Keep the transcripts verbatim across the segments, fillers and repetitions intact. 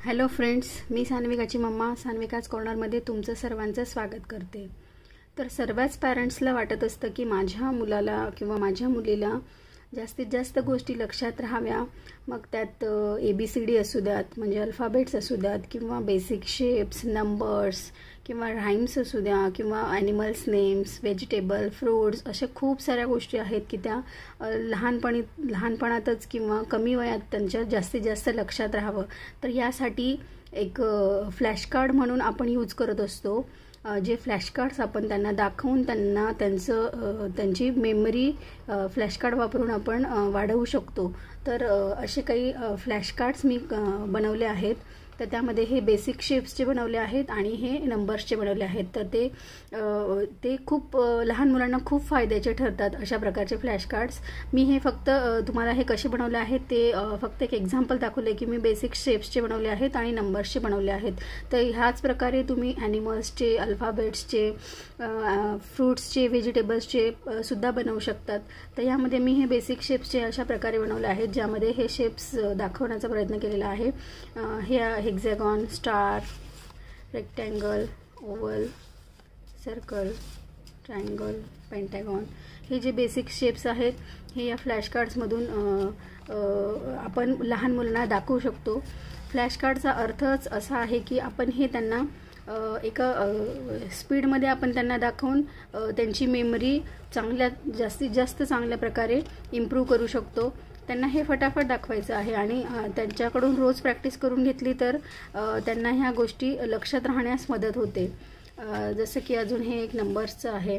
Hello friends, मी सान्विकाची mumma सान्विकाच कॉर्नरमध्ये तुमचं सर्वांचं स्वागत करते। तर सर्वच पॅरेंट्सला वाटत असतं की माझ्या मुलाला किंवा माझ्या मुलीला जास्तीत जास्त गोष्टी लक्षात राहाव्या। मग त्यात ए बी सी डी असू द्यात, म्हणजे अल्फाबेट्स असू द्यात, किंवा बेसिक शेप्स, नंबर्स, किंवा राईम्स असू द्या, किंवा ॲनिमल्स नेम्स, व्हेजिटेबल, फ्रूट्स, अशा खूप साऱ्या गोष्टी आहेत की त्या लहानपणी लहानपणातच किंवा कमी वयात त्यांच्या जास्तीत जास्त लक्षात राहावं। तर यासाठी एक फ्लॅश कार्ड म्हणून आपण यूज करत असतो। जे फ्लॅश कार्ड्स आपण त्यांना दाखवून त्यांना त्यांचं त्यांची मेमरी फ्लॅश कार्ड वापरून आपण वाढवू शकतो। तर असे काही फ्लॅश कार्ड्स मी बनवले आहेत। तर त्यामध्ये हे बेसिक शेप्सचे बनवले आहेत आणि हे नंबर्सचे बनवले आहेत। तर ते ते खूप लहान मुलांना खूप फायद्याचे ठरतात अशा प्रकारचे फ्लॅश कार्ड्स। मी हे फक्त तुम्हाला हे कसे बनवले आहेत ते फक्त एक एक्झाम्पल दाखवले की मी बेसिक शेप्सचे बनवले आहेत आणि नंबर्सचे बनवले आहेत। तर ह्याच प्रकारे तुम्ही ॲनिमल्सचे, अल्फाबेट्सचे, फ्रूट्सचे, व्हेजिटेबल्सचे सुद्धा बनवू शकतात। तर यामध्ये मी हे बेसिक शेप्सचे अशा प्रकारे बनवले आहेत, ज्यामध्ये हे शेप्स दाखवण्याचा प्रयत्न केलेला आहे। हे hexagon, star, rectangle, oval, circle, triangle, pentagon, हे जे बेसिक शेप्स आहेत हे या फ्लॅश कार्ड्समधून आपण लहान मुलांना दाखवू शकतो। फ्लॅश कार्डचा अर्थच असा आहे की आपण हे त्यांना एका स्पीडमध्ये आपण त्यांना दाखवून त्यांची मेमरी चांगल्या जास्तीत जास्त चांगल्या प्रकारे इम्प्रूव्ह करू शकतो। त्यांना हे फटाफट दाखवायचं आहे आणि त्यांच्याकडून रोज प्रॅक्टिस करून घेतली तर त्यांना ह्या गोष्टी लक्षात राहण्यास मदत होते। जसं की अजून हे एक नंबर्सचं आहे।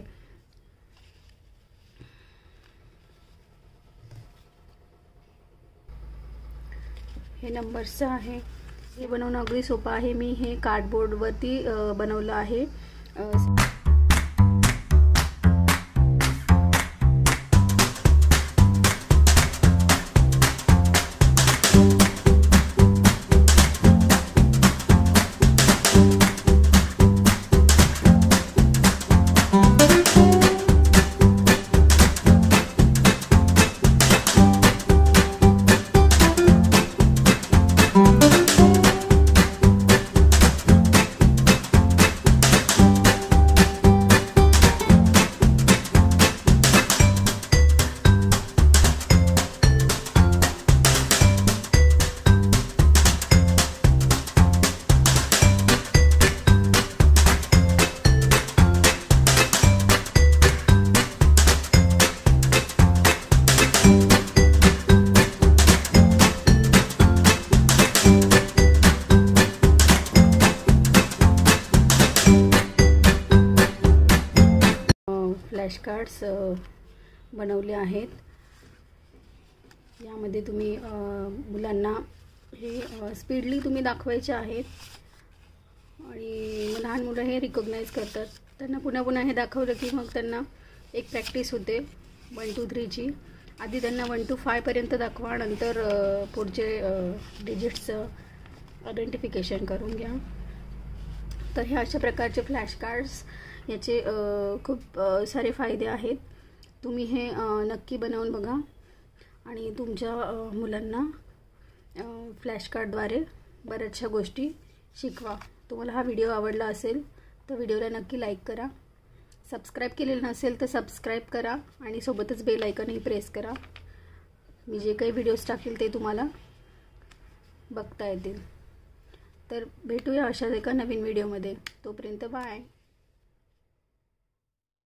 हे नंबर्सचं आहे। हे बनवणं अगदी सोपं आहे। मी हे कार्डबोर्डवरती बनवलं आहे। फ्लॅश कार्ड्स बनवले आहेत। यामध्ये तुम्ही मुलांना हे स्पीडली तुम्ही दाखवायचे आहेत आणि लहान मुलं हे रिकॉग्नाइज करतात। त्यांना पुन्हा पुन्हा हे दाखवलं की मग त्यांना एक प्रॅक्टिस होते वन टू थ्रीची। आधी त्यांना वन टू फायपर्यंत दाखवा, नंतर पुढचे डिजिट्सचं आयडेंटिफिकेशन करून घ्या। तर हे अशा प्रकारचे फ्लॅश कार्ड्स याचे खूप सारे फायदे आहेत। तुम्ही हे नक्की बनवून बघा आणि तुमच्या मुलांना फ्लॅश कार्डद्वारे बऱ्याचशा गोष्टी शिकवा। तुम्हाला हा व्हिडिओ आवडला असेल तर व्हिडिओला नक्की लाईक करा। सबस्क्राईब केलेलं नसेल तर सबस्क्राईब करा आणि सोबतच बेल आयकॉनही प्रेस करा। मी जे काही व्हिडिओज टाकेल ते तुम्हाला बघता येतील। तर भेटूया अशाच एका नवीन व्हिडिओमध्ये। तोपर्यंत बाय।